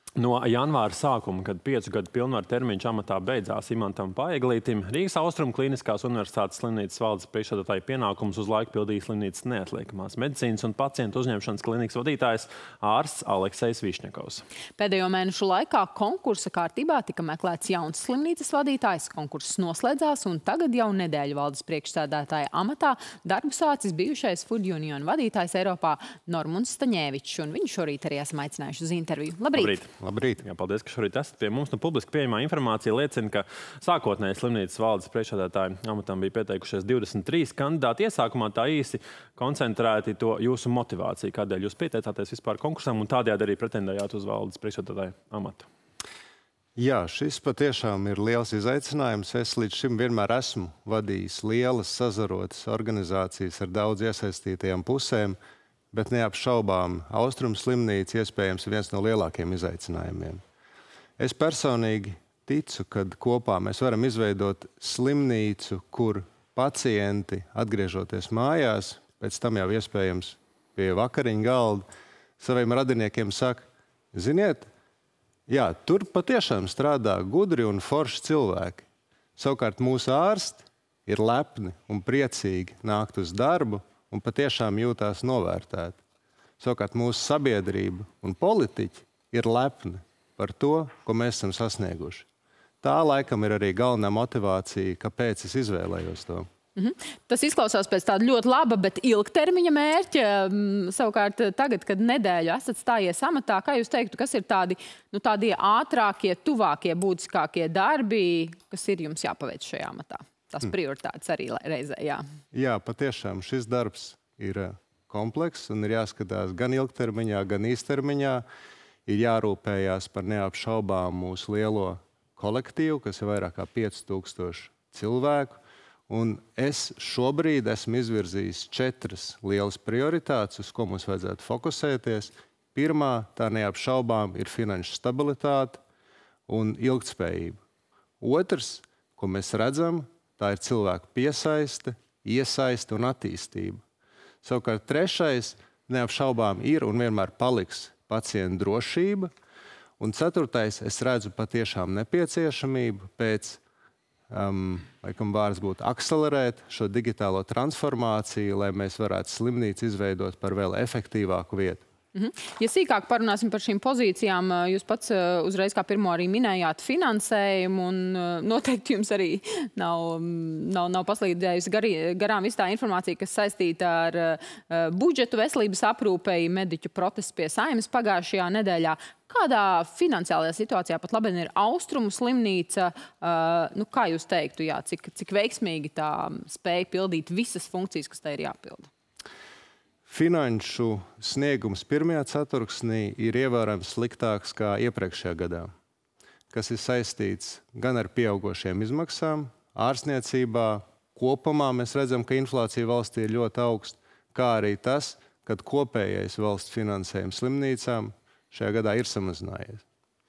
No janvāra sākuma, kad 5 gadu pilnvaru termiņš amatā beidzās Imantam Paeglītim, Rīgas Austrumu Kliniskās universitātes slimnīcas valdes priekšsēdētāja pienākumus uz laiku pildīja slimnīcas neatliekamās medicīnas un pacientu uzņemšanas klinikas vadītājs ārsts Aleksejs Višņakovs. Pēdējo mēnešu laikā konkursa kārtībā tika meklēts jauns slimnīcas vadītājs. Konkurss noslēdzās un tagad jau nedēļu valdes priekšsēdētāja amatā darbu sācis bijušais Food Union vadītājs Eiropā Normunds Staņēvičs, un viņu šorīt arī esam aicinājuši uz interviju. Labrīt! Labrīt! Jā, paldies, ka šorīt esat pie mums. Publiski pieejamā informācija liecina, ka sākotnēji slimnīcas valdes priekšsēdētāja amatam bija pieteikušies 23 kandidāti. Iesākumā tā īsi koncentrēti to jūsu motivāciju, kādēļ jūs pieteicāties vispār konkursam un tādējādi arī pretendējāt uz valdes priekšsēdētāja amatu. Jā, šis patiešām ir liels izaicinājums. Es līdz šim vienmēr esmu vadījis lielas, sazarotas organizācijas ar daudz iesaistītajām pusēm, bet neapšaubām Austrumu slimnīca iespējams ir viens no lielākiem izaicinājumiem. Es personīgi ticu, ka kopā mēs varam izveidot slimnīcu, kur pacienti, atgriežoties mājās, pēc tam jau iespējams pie vakariņu galda, saviem radiniekiem saka, ziniet, jā, tur patiešām strādā gudri un forši cilvēki. Savukārt mūsu ārsti ir lepni un priecīgi nākt uz darbu un patiešām jūtās novērtēti. Savukārt mūsu sabiedrība un politiķi ir lepni par to, ko mēs esam sasnieguši. Tā laikam ir arī galvenā motivācija, kāpēc es izvēlējos to. Tas izklausās pēc tāda ļoti laba, bet ilgtermiņa mērķa. Savukārt tagad, kad nedēļu esat stājies amatā, kā jūs teiktu, kas ir tādi ātrākie, tuvākie, būtiskākie darbi, kas ir jums jāpaveic šajā amatā? Tas prioritātes arī reizē, jā. Jā, patiešām šis darbs ir komplekss un ir jāskatās gan ilgtermiņā, gan īstermiņā. Ir jārūpējās par neapšaubām mūsu lielo kolektīvu, kas ir vairāk kā 5000 cilvēku. Un es šobrīd esmu izvirzījis 4 lielas prioritātes, uz ko mums vajadzētu fokusēties. Pirmā, tā neapšaubām, ir finanšu stabilitāte un ilgtspējība. Otrs, ko mēs redzam, tā ir cilvēku piesaiste, iesaiste un attīstība. Savukārt trešais, neapšaubām, ir un vienmēr paliks pacientu drošība. Un ceturtais, es redzu patiešām nepieciešamību pēc, laikam vārds būtu akcelerēt šo digitālo transformāciju, lai mēs varētu slimnīcu izveidot par vēl efektīvāku vietu. Ja sīkāk parunāsim par šīm pozīcijām, jūs pats uzreiz kā pirmo arī minējāt finansējumu, un noteikti jums arī nav paslīdējusi garām viss tā informācija, kas saistīta ar budžetu veselības aprūpei, mediķu protests pie Saeimas pagājušajā nedēļā. Kādā finansiālajā situācijā pat labi ir Austrumu slimnīca? Kā jūs teiktu, jā, cik veiksmīgi tā spēja pildīt visas funkcijas, kas tai ir jāpilda? Finanšu sniegums pirmajā ceturksnī ir ievērojami sliktāks kā iepriekšējā gadā, kas ir saistīts gan ar pieaugošiem izmaksām, ārstniecībā. Kopumā mēs redzam, ka inflācija valstī ir ļoti augsta, kā arī tas, ka kopējais valsts finansējums slimnīcām šajā gadā ir samazinājies.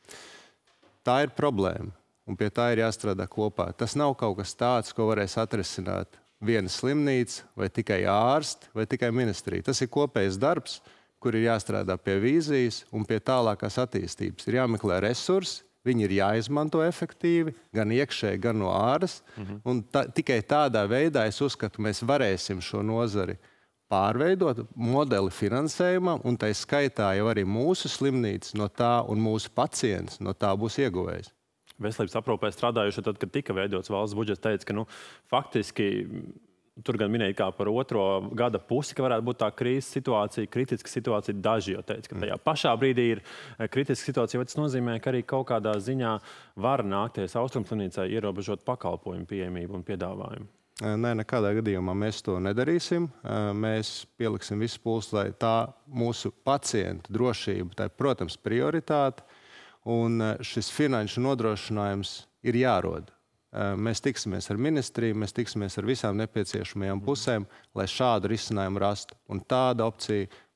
Tā ir problēma, un pie tā ir jāstrādā kopā. Tas nav kaut kas tāds, ko varēs atrisināt viena slimnīca, vai tikai ārsti, vai tikai ministrija. Tas ir kopējs darbs, kur ir jāstrādā pie vīzijas un pie tālākās attīstības. Ir jāmeklē resursi, viņi ir jāizmanto efektīvi, gan iekšēji, gan no āras. Un tikai tādā veidā, es uzskatu, mēs varēsim šo nozari pārveidot, modeli finansējumam, un tai skaitā jau arī mūsu slimnīca no tā un mūsu pacients no tā būs ieguvējis. Veselības aprūpē strādājuši, tad, kad tika veidots valsts budžets, teica, ka faktiski tur gan minēja kā par otro gada pusi, ka varētu būt tā krīzes situācija, kritiska situācija. Daži jau teica, ka tajā pašā brīdī ir kritiska situācija, vai tas nozīmē, ka arī kaut kādā ziņā var nākties Austrumslimnīcai ierobežot pakalpojumu pieejamību un piedāvājumu? Nē, nekādā gadījumā mēs to nedarīsim. Mēs pieliksim visu pulsu, lai tā mūsu pacientu drošība, tā ir, protams, prioritāte. Un šis finanšu nodrošinājums ir jārod. Mēs tiksimies ar ministriju, mēs tiksimies ar visām nepieciešamajām pusēm, lai šādu risinājumu rastu. Un tāda opcija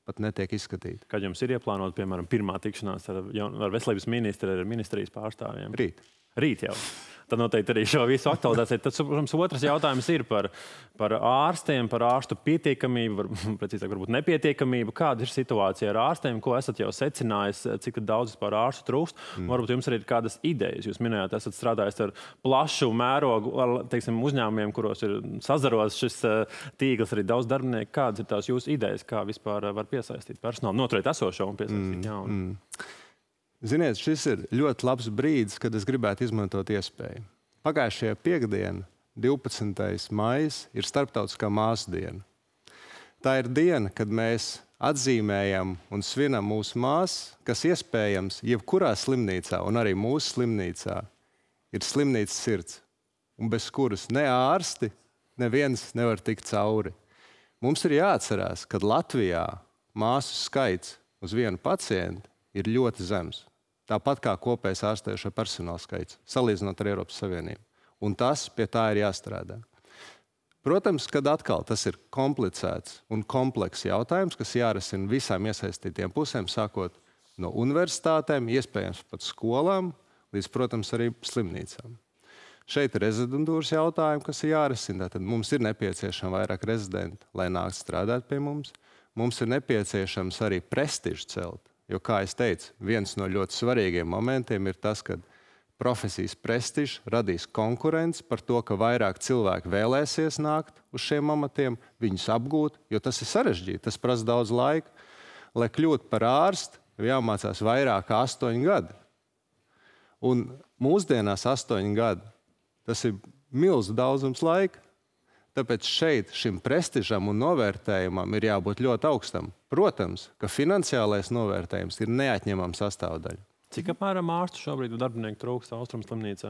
pat netiek izskatīti. Kad jums ir ieplānota, piemēram, pirmā tikšanās ar veselības ministru, ar ministrijas pārstāvjiem? Rīt jau. Tad noteikti arī šo visu aktualizāciju. Tad, protams, otrs jautājums ir par ārstiem, par ārstu pietiekamību, precīzāk, varbūt nepietiekamību. Kāda ir situācija ar ārstiem, ko esat jau secinājis, cik daudz par ārstu trūkst? Varbūt jums arī ir kādas idejas. Jūs minējāt, esat strādājis ar plašu mērogu, teiksim, uzņēmumiem, kuros ir sazaros šis tīkls, arī daudz darbinieku. Kādas ir tās jūsu idejas, kā vispār var piesaistīt personālu, noturēt esošo un piesaistīt jaunu? Ziniet, šis ir ļoti labs brīdis, kad es gribētu izmantot iespēju. Pagājušajā piekdiena, 12. maijs, ir Starptautiskā māsu diena. Tā ir diena, kad mēs atzīmējam un svinam mūsu māsas, kas iespējams jebkurā slimnīcā, un arī mūsu slimnīcā, ir slimnīcas sirds, un bez kuras ne ārsti, neviens nevar tikt cauri. Mums ir jāatcerās, ka Latvijā māsu skaits uz vienu pacientu ir ļoti zems. Tāpat kā kopējais ārstējošo personāla skaits, salīdzinot ar Eiropas Savienību. Un tas pie tā ir jāstrādā. Protams, kad atkal tas ir komplicēts un komplekss jautājums, kas jārisina visām iesaistītiem pusēm, sākot no universitātēm, iespējams pat skolām, līdz, protams, arī slimnīcām. Šeit ir rezidentūras jautājumi, kas ir jārisina. Tad mums ir nepieciešama vairāk rezidenti, lai nāktu strādāt pie mums. Mums ir nepieciešams arī prestižu celt. Jo, kā es teicu, viens no ļoti svarīgiem momentiem ir tas, ka profesijas prestižs radīs konkurenci par to, ka vairāk cilvēki vēlēsies nākt uz šiem amatiem, viņus apgūt, jo tas ir sarežģīti, tas prasa daudz laika. Lai kļūtu par ārstu, jāmācās vairāk kā 8 gadi. Un mūsdienās 8 gadi, tas ir milzu daudzums laika. Tāpēc šeit šim prestižam un novērtējumam ir jābūt ļoti augstam. Protams, ka finansiālais novērtējums ir neatņemama sastāvdaļa. Cik apmēram ārstu šobrīd darbinieku trūkst Austrumslimnīcā?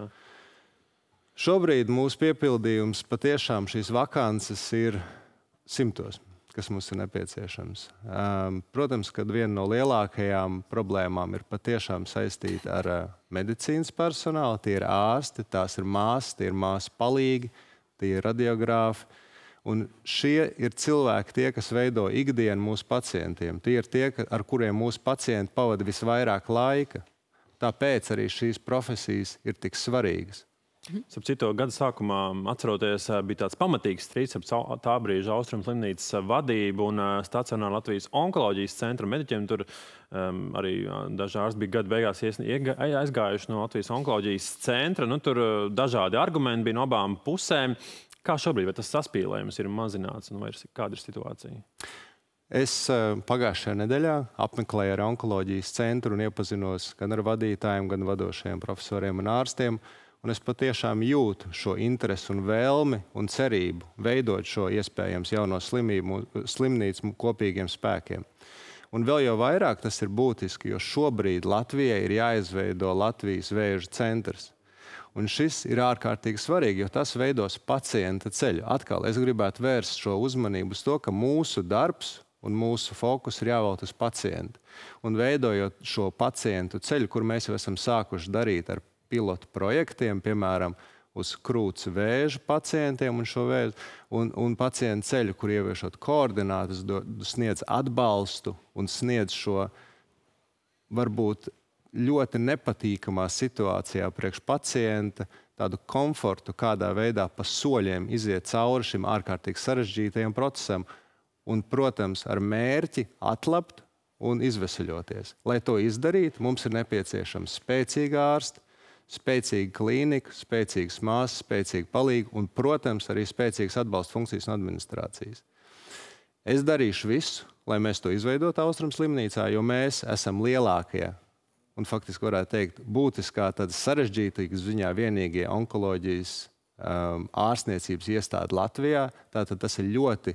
Šobrīd mūsu piepildījums patiešām šīs vakances ir 100, kas mums ir nepieciešams. Protams, ka viena no lielākajām problēmām ir patiešām saistīta ar medicīnas personālu. Tie ir ārsti, tās ir māsas, tie ir māsu palīgi, tie ir radiogrāfi. Un šie ir cilvēki, tie, kas veido ikdienu mūsu pacientiem. Tie ir tie, ar kuriem mūsu pacienti pavada visvairāk laika. Tāpēc arī šīs profesijas ir tik svarīgas. Citu gada sākumā, atceroties, bija tāds pamatīgs strīds ap tā brīža Austrumslimnīcas vadību un stacionāru Latvijas onkoloģijas centra mediķiem. Tur arī daži ārsti bija gada beigās aizgājuši no Latvijas onkoloģijas centra. Tur dažādi argumenti bija no abām pusēm. Kā šobrīd, vai tas saspīlējums ir mazināts, un vai kāda ir situācija? Es pagājušajā nedēļā apmeklēju ar onkoloģijas centru un iepazinos gan ar vadītājiem, gan vadošajiem profesoriem un ārstiem. Un es patiešām jūtu šo interesi un vēlmi un cerību veidot šo iespējams jauno slimnīcu kopīgiem spēkiem. Un vēl jau vairāk tas ir būtiski, jo šobrīd Latvijai ir jāizveido Latvijas vēža centrs. Un šis ir ārkārtīgi svarīgi, jo tas veidos pacienta ceļu. Atkal es gribētu vērst šo uzmanību uz to, ka mūsu darbs un mūsu fokus ir jāvēlt uz pacientu. Un veidojot šo pacientu ceļu, kur mēs jau esam sākuši darīt ar pilotu projektiem, piemēram, uz krūts vēža pacientiem un pacientu ceļu, kur ieviešot koordinātus, sniedz atbalstu un sniedz šo varbūt ļoti nepatīkamā situācijā priekš pacienta, tādu komfortu, kādā veidā pa soļiem iziet cauri šim ārkārtīgi sarežģītajam procesam un, protams, ar mērķi atlapt un izveseļoties. Lai to izdarītu, mums ir nepieciešams spēcīgi ārsti, spēcīga klīnika, spēcīgas māsas, spēcīga palīga un, protams, arī spēcīgas atbalsta funkcijas un administrācijas. Es darīšu visu, lai mēs to izveidotu Austrumslimnīcā, jo mēs esam lielākie un faktiski varētu teikt, būtiskā tāda sarežģītīgas ziņā vienīgie onkoloģijas ārstniecības iestāde Latvijā. Tātad tas ir ļoti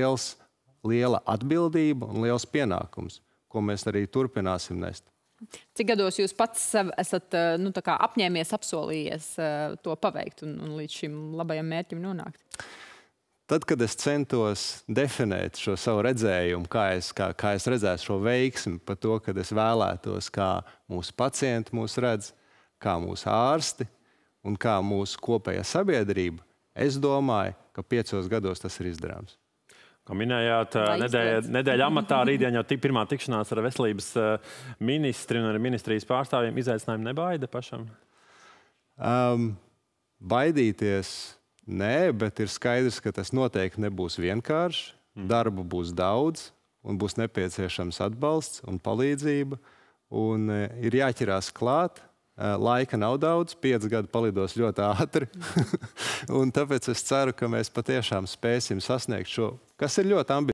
liela atbildība un liels pienākums, ko mēs arī turpināsim nest. Cik gados jūs pats esat apņēmies, apsolījies to paveikt un līdz šim labajam mērķim nonākt? Tad, kad es centos definēt šo savu redzējumu, kā es redzētu šo veiksmi par to, kad es vēlētos, kā mūsu pacienti mūs redz, kā mūsu ārsti un kā mūsu kopējā sabiedrība, es domāju, ka 5 gados tas ir izdarāms. Kā minējāt, nedēļa amatā rītdien jau pirmā tikšanās ar veselības ministri un ar ministrijas pārstāvjiem. Izaicinājumi nebaida pašam? Baidīties nē, bet ir skaidrs, ka tas noteikti nebūs vienkārši. Darbu būs daudz un būs nepieciešams atbalsts un palīdzība. Un ir jāķerās klāt. Laika nav daudz, 5 gadi palidos ļoti ātri. Un tāpēc es ceru, ka mēs patiešām spēsim sasniegt šo, kas ir ļoti ambiciozs.